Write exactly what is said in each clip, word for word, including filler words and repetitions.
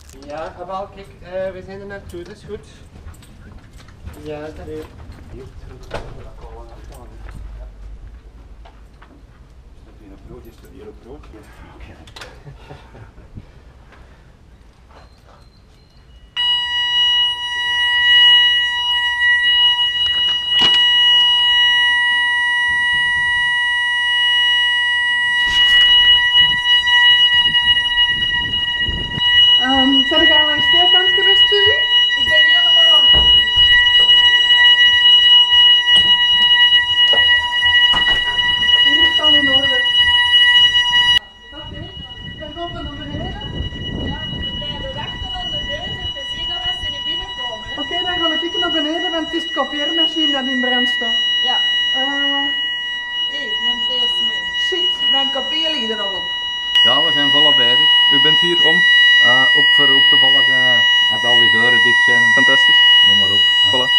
Ja, wel, kijk, uh, we zijn er naartoe, dat is goed. Ja, dat is hier. Staat hier een brood, is er hier een brood? Um, zet ik aan langs de steerkant gerust, Suzy? Ik ben helemaal rond. Hier is het al in orde. Oké, okay. Dan gaan we naar beneden. Ja, we blijven wachten aan de deur en we zien dat ze niet binnenkomen. Oké, okay, dan ga ik naar beneden, want het is de kopieermachine dat in brand staat. Ja. Uh, Hier, neem deze mee. Shit, mijn kopieer ligt er al op. Ja, we zijn volop bezig. U bent hier om? Uh, ook voor op te volgen, als al die deuren dicht zijn. Fantastisch. Noem maar op. Ja. Voilà.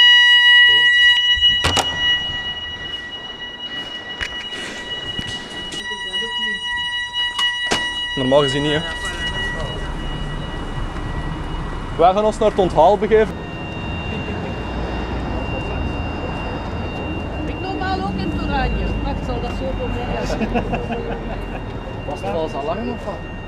Normaal gezien niet, hè. Wij gaan ons naar het onthaal begeven. Ik normaal ook in het oranje, maar ik zal dat zo proberen. Was het vals alarm of wat?